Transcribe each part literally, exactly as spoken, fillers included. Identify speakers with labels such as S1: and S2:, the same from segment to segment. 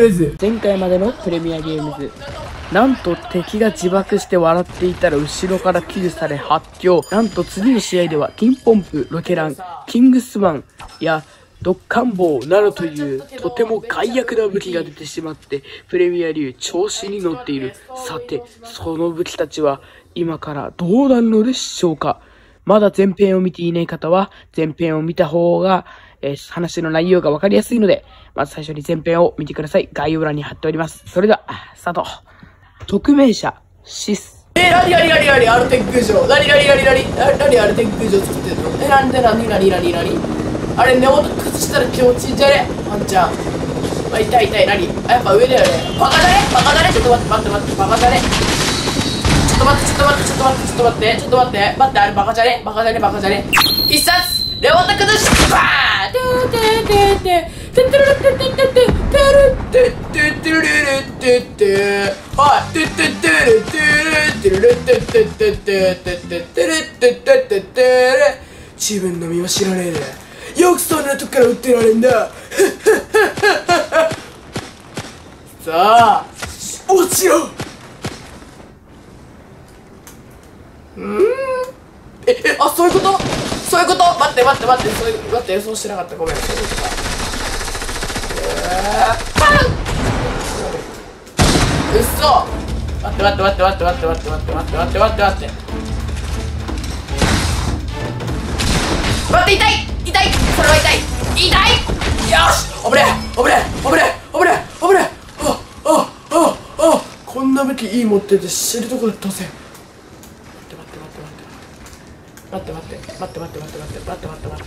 S1: ーズ。前回までのプレミアゲームズ。なんと敵が自爆して笑っていたら後ろから救助され発狂。なんと次の試合では金ポンプ、ロケラン、キングスマンやドッカンボウなどというとても害悪な武器が出てしまってプレミア流調子に乗っている。さて、その武器たちは今からどうなるのでしょうか。まだ前編を見ていない方は前編を見た方が、えー、話の内容がわかりやすいので、まず最初に前編を見てください。概要欄に貼っております。それではスタート。匿名者シス。
S2: えー、なになになになにアルテック城。なになになになになにアルテック城作ってんの。え、なんでなになになになにあれ、根元崩したら気持ちいいんじゃねワンちゃん。まあ、痛い痛い。なにあ、やっぱ上だよね。バカだねバカだね。ちょっと待って待って待って。バカだね。ちょっと待ってちょっと待ってちょっと待ってちょっと待ってちょっと待って待って。あれバカじゃねバカじゃねバカじゃね。一冊根元崩しバーン。てーてーてーてーてーてるるてててててるてててるるててはいてててるてるてるてててててててるてててて自分の身は知らねえでよくそんなとこから撃ってられんだ。さあ落ちろ。うんええあそういうことそういうこと待って待って待ってそういう待って予想してなかった。ごめんそういうことか。うっそ待って待って待って待って待って待って待って待って待って待って待って待って痛い痛いそれは痛い痛い。よし危ねえ危ねえ危ねえ危ねえ危ねえ。ああああこんな武器いい持ってて知るとこだったぜ。待って待って待って待って待って待って待って待って待って待って待って待って待って待って待って待って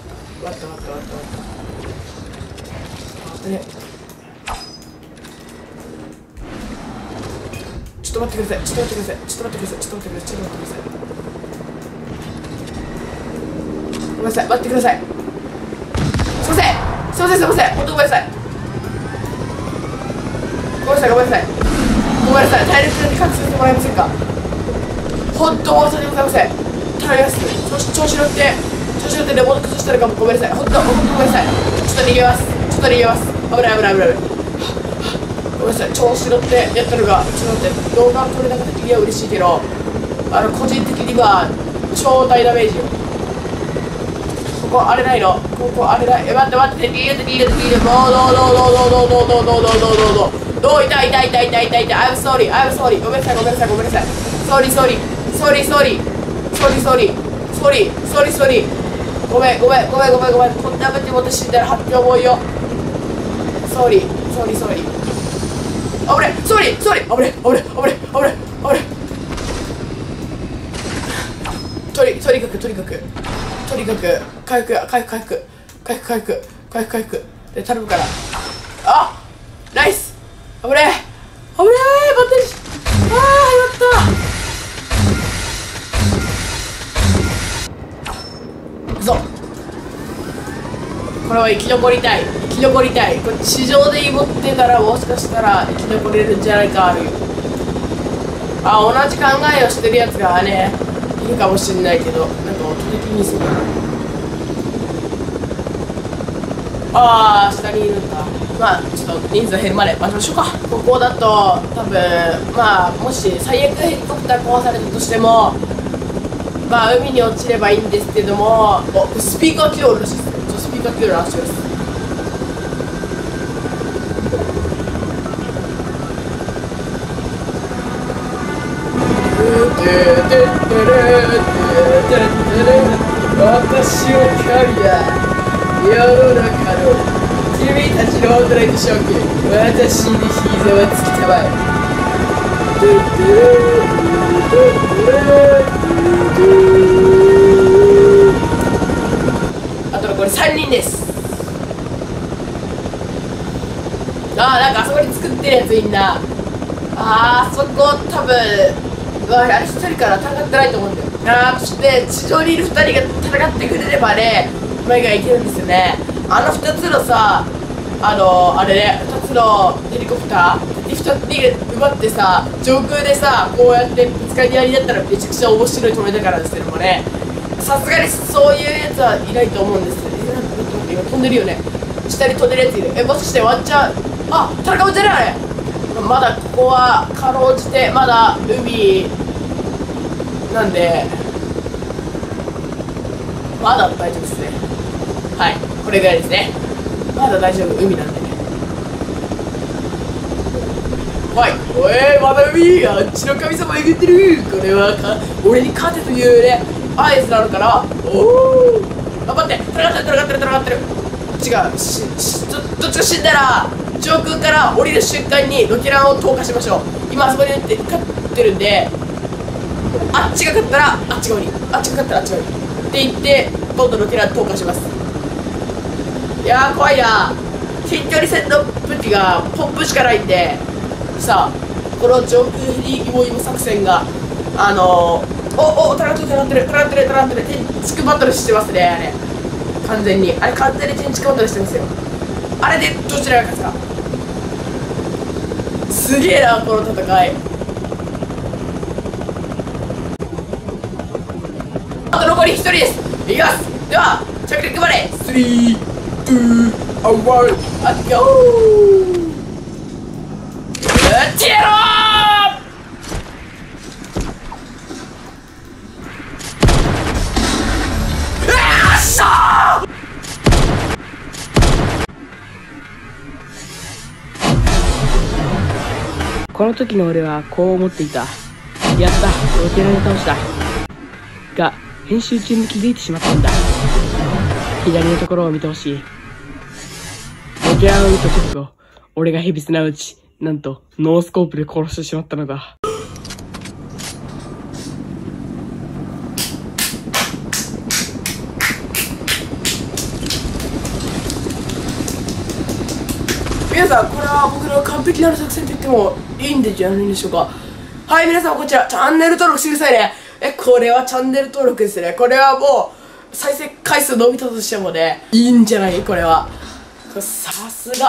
S2: 待ってね。ちょっと待ってくださいちょっと待ってくださいちょっと待ってくださいちょっと待ってくださいちょっと待ってください。ごめんなさい待ってください。すいませんすいませんすいません本当ごめんなさいごめんなさいごめんなさいごめんなさい体力に隠させてもらえませんか。本当申し訳ございません。頼みます。調子乗って調子乗ってレモート崩したらかも。ごめんなさい本当本当ごめんなさい。ちょっと逃げますちょっと逃げます。危ない危ない危ない。ごめんなさい調子乗ってやったのがちょっと待って動画撮れなかった時には嬉しいけどあの個人的には超大ダメージよ。ここあれないのここあれない。え待って待って逃げて逃げて逃げてどうどうどうどうどうどうどうどうどうどうどうどうどう痛い痛い痛い痛い痛い痛い。I'm sorry I'm sorry ごめんなさいごめんなさいごめんなさい sorry sorry sorry sorry sorry sorry sorry sorry sorry ごめんごめんごめんごめんごめんこんな武器持って死んだら発表重いよ。 sorry sorry sorry あぶれ sorry sorry あぶれあぶれあぶれあぶれあぶれとにとにかくとにかくとにかく回復や回復回復回復回復回復回復で頼むから。あナイスあぶれあぶれーバッテリーあーやったそうこれは生き残りたい生き残りたい。これ地上で持ってたらもしかしたら生き残れるんじゃないかある。あ同じ考えをしてるやつがねいるかもしれないけどなんか音的にそうだな。ああ下にいるんだ。まあちょっと人数減るまで待ちましょうか。ここだと多分まあもし最悪ヘリコプター壊されたとしてもまあ海に落ちればいいんですけどもおスピーカー機能らしいです。ちょスピーカー機能らしいです。私を狩りや世の中の君たちのオートライトショック私に膝はつきたまえ。あと残りさんにんです。ああなんかあそこに作ってるやついんな。あーそこ多分あれひとりから戦ってないと思うんだよ。あーそして地上にいるふたりが戦ってくれればね前がいけるんですよね。あのふたつのさあのあれねふたつのヘリコプターでふたつに奪ってさ上空でさこうやってぶつかり合いだったらめちゃくちゃ面白い止めだからですけどもねさすがにそういうやつはいないと思うんです。えなんか今飛んでるよね。下に飛んでるやついる。えもしかしてワンチャンあ、田中もじゃねあれ。まだここはかろうじてまだ海なんでまだ大丈夫ですね。はい、これぐらいですね。まだ大丈夫、海なんでね。はい、おい、まだ海、あっちの神様えぐってる。これはか俺に勝てというね合図なのかな。おお、頑張って、戦ってる戦ってる戦ってる。どっちがしし ど, どっちが死んだら上空から降りる瞬間にロケランを投下しましょう。今あそこに打って勝ってるんで、あっちが勝ったらあっちが降り、あっちが勝ったらあっちが降りって言って今度ロケラン投下します。いやー怖いな。近距離戦の武器がポンプしかないんでさあ、この上空ヘリイモイモ作戦があのー、おお戦ってる戦ってる戦ってる戦ってる天竺バトルしてますね。あれ完全にあれ完全に天竺バトルしてますよ。あれでどちらが勝つか。すげえなこの戦い。あと残りひとりです。いきます。では着陸までスリー、ツー、ワン、あっゴー。やってやろう。よっしゃー。
S1: この時の俺はこう思っていた。やった、ロケランを倒した。が、編集中に気づいてしまったんだ。左のところを見てほしい。ロケランを撃った直後、俺がヘビ砂打ち、なんとノースコープで殺してしまったのだ。
S2: 皆さん、これは僕の完璧なる作戦と言ってもいいんじゃないでしょうか。はい、皆さんこちらチャンネル登録してくださいね。え、これはチャンネル登録ですね。これはもう再生回数伸びたとしてもね、いいんじゃない。これはさすが。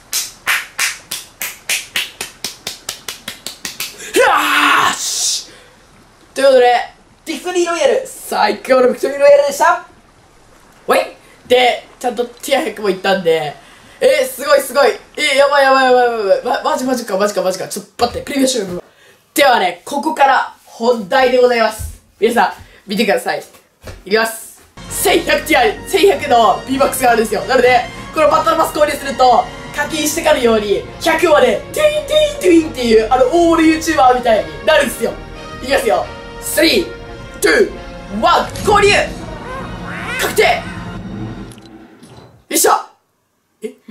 S2: よしということでビクトリーロイヤル最強のビクトリーロイヤルでした。おいでちゃんとティアひゃくもいったんで、えー、すごいすごい、えー、やばいやばいやばいやばい、ま、マジマジかマジかマジか、ちょっと待って、プレビューしよう。ではね、ここから本題でございます。皆さん見てください。いきます。せんひゃくティア、せんひゃくの ビーバックスがあるんですよ。なのでこのバトルパス購入すると課金してかるようにひゃくまでトゥイントゥイントゥインっていうあのオール YouTuber みたいになるんですよ。いきますよ。スリー、ツー、ワン、購入確定。よいしょ。えん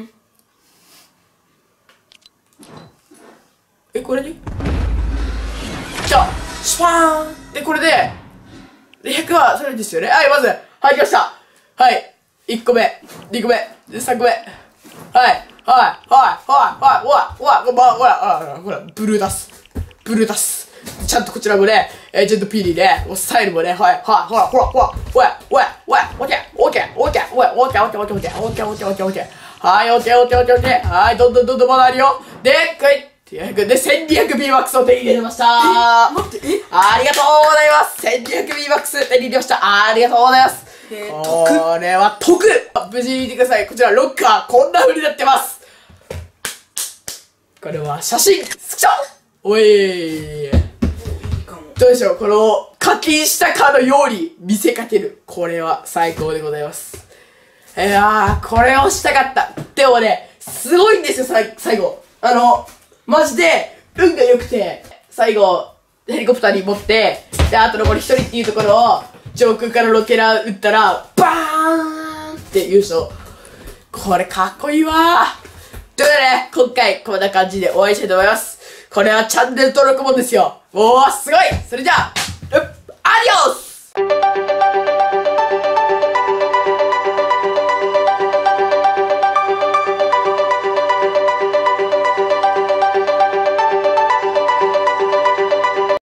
S2: えこれにじゃあシュパーンでこれででひゃくはそれですよね。はい、まずはい、きました。はい、いっこめ、にこめ、さんこめ、はい、はい、はい、はい、はい、ほら、ほら、ほら、ほら、ほら、ブルーダス、ブルーダス。ちゃんとこちらもね、エージェント ピーディー で、スタイルもね、はい、はい、ほら、ほら、ほら、ほら、ほら、ほら、オッケー、オッケー、オッケー、オッケー、オッケー、オッケー、オッケー、オッケー、オッケー、オッケー、オッケー、オッケー、はい、オッケー、オッケー、オッケー、オッケー、はい、どんどんどんどんまだあるよ。で、こい、で、せんにひゃくビーバックスを手に入れましたー。待って、えありがとうございます。せんにひゃくビーバックス手に入れました。ありがとうございます。これは得。無事に見てください。こちらロッカー、こんな風になってます。これは写真、スクショおいどうでしょう、この課金したかのように見せかける。これは最高でございます。いやー、これをしたかった。でもね、すごいんですよ、さい最後。あの、マジで、運が良くて、最後、ヘリコプターに持って、で、あと残り一人っていうところを、上空からロケラン撃ったら、バーンって優勝。これかっこいいわー。ということでね、今回こんな感じでお会いしたいと思います。これはチャンネル登録もんですよ。おー、すごい。それじゃあ、アディオス。